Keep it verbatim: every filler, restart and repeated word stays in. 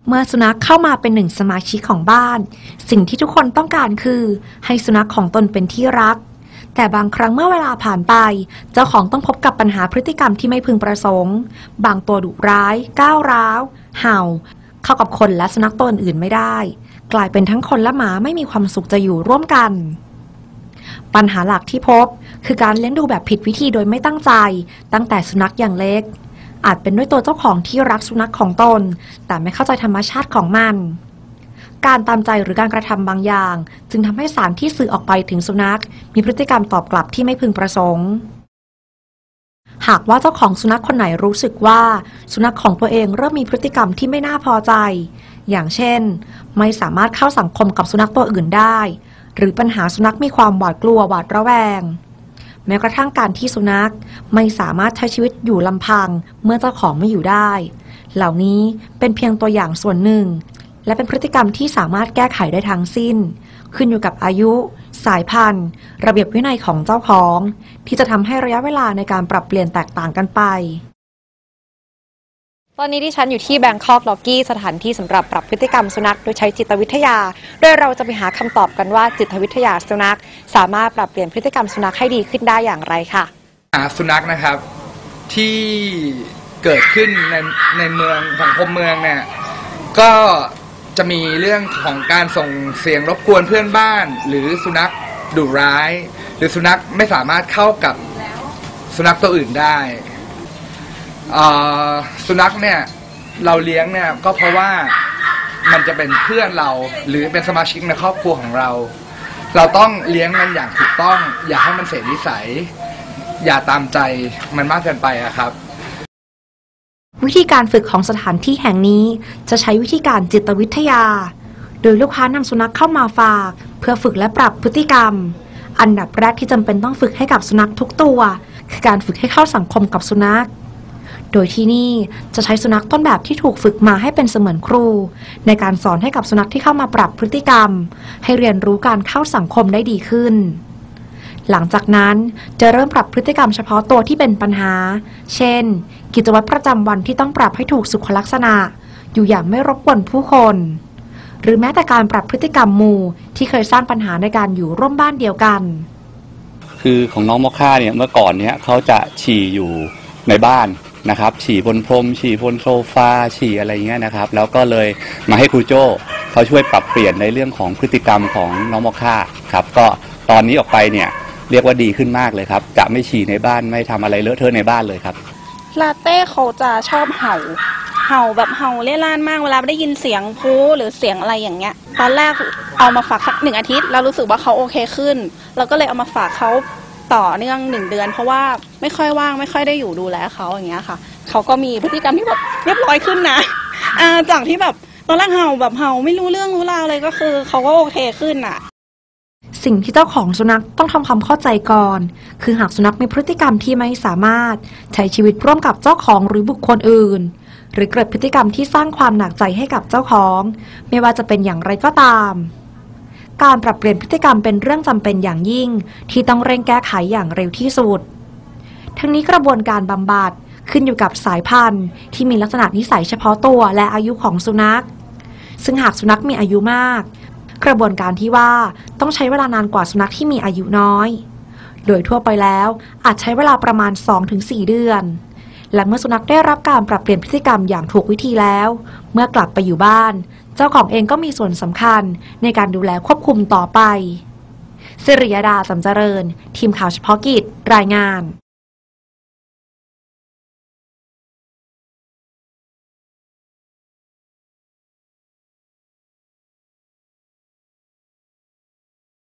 เมื่อสุนัขเข้ามาเป็นหนึ่งสมาชิกของบ้านสิ่งที่ทุกคนต้องการคือให้สุนัขของตนเป็นที่รักแต่บางครั้งเมื่อเวลาผ่านไปเจ้าของต้องพบกับปัญหาพฤติกรรมที่ไม่พึงประสงค์บางตัวดุร้ายก้าวร้าวเห่าเข้ากับคนและสุนัขตัวอื่นไม่ได้กลายเป็นทั้งคนและหมาไม่มีความสุขจะอยู่ร่วมกันปัญหาหลักที่พบคือการเลี้ยงดูแบบผิดวิธีโดยไม่ตั้งใจตั้งแต่สุนัขอย่างเล็กอาจเป็นด้วยตัวเจ้าของที่รักสุนัขของตนแต่ไม่เข้าใจธรรมชาติของมันการตามใจหรือการกระทำบางอย่างจึงทำให้สารที่สื่อออกไปถึงสุนัขมีพฤติกรรมตอบกลับที่ไม่พึงประสงค์หากว่าเจ้าของสุนัขคนไหนรู้สึกว่าสุนัขของตัวเองเริ่มมีพฤติกรรมที่ไม่น่าพอใจอย่างเช่นไม่สามารถเข้าสังคมกับสุนัขตัวอื่นได้หรือปัญหาสุนัขมีความหวาดกลัวหวาดระแวงแม้กระทั่งการที่สุนัขไม่สามารถใช้ชีวิตอยู่ลำพังเมื่อเจ้าของไม่อยู่ได้เหล่านี้เป็นเพียงตัวอย่างส่วนหนึ่งและเป็นพฤติกรรมที่สามารถแก้ไขได้ทั้งสิ้นขึ้นอยู่กับอายุสายพันธุ์ระเบียบวินัยของเจ้าของที่จะทำให้ระยะเวลาในการปรับเปลี่ยนแตกต่างกันไปตอนนี้ที่ฉันอยู่ที่แบงคอกล็อกกี้สถานที่สำหรับปรับพฤติกรรมสุนัขโดยใช้จิตวิทยาโดยเราจะไปหาคำตอบกันว่าจิตวิทยาสุนัขสามารถปรับเปลี่ยนพฤติกรรมสุนัขให้ดีขึ้นได้อย่างไรค่ะสุนัขนะครับที่เกิดขึ้นในในเมืองสังคมเมืองเนี่ยก็จะมีเรื่องของการส่งเสียงรบกวนเพื่อนบ้านหรือสุนัขดุร้ายหรือสุนัขไม่สามารถเข้ากับสุนัขตัวอื่นได้สุนัขเนี่ยเราเลี้ยงเนี่ยก็เพราะว่ามันจะเป็นเพื่อนเราหรือเป็นสมาชิกในครอบครัวของเราเราต้องเลี้ยงมันอย่างถูกต้องอย่าให้มันเสียนิสัยอย่าตามใจมันมากเกินไปอะครับวิธีการฝึกของสถานที่แห่งนี้จะใช้วิธีการจิตวิทยาโดยลูกค้านำสุนัขเข้ามาฝากเพื่อฝึกและปรับพฤติกรรมอันดับแรกที่จำเป็นต้องฝึกให้กับสุนัขทุกตัวคือการฝึกให้เข้าสังคมกับสุนัขโดยที่นี่จะใช้สุนัขต้นแบบที่ถูกฝึกมาให้เป็นเสมือนครูในการสอนให้กับสุนัขที่เข้ามาปรับพฤติกรรมให้เรียนรู้การเข้าสังคมได้ดีขึ้นหลังจากนั้นจะเริ่มปรับพฤติกรรมเฉพาะตัวที่เป็นปัญหาเช่นกิจวัตรประจำวันที่ต้องปรับให้ถูกสุขลักษณะอยู่อย่างไม่รบกวนผู้คนหรือแม้แต่การปรับพฤติกรรมหมู่ที่เคยสร้างปัญหาในการอยู่ร่วมบ้านเดียวกันคือของน้องมอคค่าเนี่ยเมื่อก่อนเนี่ยเขาจะฉี่อยู่ในบ้านนะครับฉี่บนพรมฉี่บนโซฟาฉี่อะไรเงี้ยนะครับแล้วก็เลยมาให้ครูโจ้เขาช่วยปรับเปลี่ยนในเรื่องของพฤติกรรมของน้องมอคค่าครับก็ตอนนี้ออกไปเนี่ยเรียกว่าดีขึ้นมากเลยครับจะไม่ฉี่ในบ้านไม่ทำอะไรเลอะเทอะในบ้านเลยครับลาเต้เขาจะชอบเห่าเห่าแบบเห่าเล่ร่านมากเวลาได้ยินเสียงพูหรือเสียงอะไรอย่างเงี้ยตอนแรกเอามาฝากสักหนึ่งอาทิตย์แล้วรู้สึกว่าเขาโอเคขึ้นเราก็เลยเอามาฝากเขาต่อเนื่องหนึ่งเดือนเพราะว่าไม่ค่อยว่างไม่ค่อยได้อยู่ดูแลเขาอย่างเงี้ยค่ะเขาก็มีพฤติกรรมที่แบบเรียบร้อยขึ้นนะอ่าจากที่แบบตอนแรกเห่าแบบเห่าไม่รู้เรื่องรู้ราวเลยก็คือเขาก็โอเคขึ้นอ่ะสิ่งที่เจ้าของสุนัขต้องทำความเข้าใจก่อนคือหากสุนัขมีพฤติกรรมที่ไม่สามารถใช้ชีวิตร่วมกับเจ้าของหรือบุคคลอื่นหรือเกิดพฤติกรรมที่สร้างความหนักใจให้กับเจ้าของไม่ว่าจะเป็นอย่างไรก็ตามการปรับเปลี่ยนพฤติกรรมเป็นเรื่องจำเป็นอย่างยิ่งที่ต้องเร่งแก้ไขอย่างเร็วที่สุดทั้งนี้กระบวนการบำบัดขึ้นอยู่กับสายพันธุ์ที่มีลักษณะนิสัยเฉพาะตัวและอายุของสุนัขซึ่งหากสุนัขมีอายุมากกระบวนการที่ว่าต้องใช้เวลานานกว่าสุนัขที่มีอายุน้อยโดยทั่วไปแล้วอาจใช้เวลาประมาณ สองถึงสี่ เดือนและเมื่อสุนัขได้รับการปรับเปลี่ยนพฤติกรรมอย่างถูกวิธีแล้วเมื่อกลับไปอยู่บ้านเจ้าของเองก็มีส่วนสำคัญในการดูแลควบคุมต่อไปศิริยดา จำเจริญทีมข่าวเฉพาะกิจรายงาน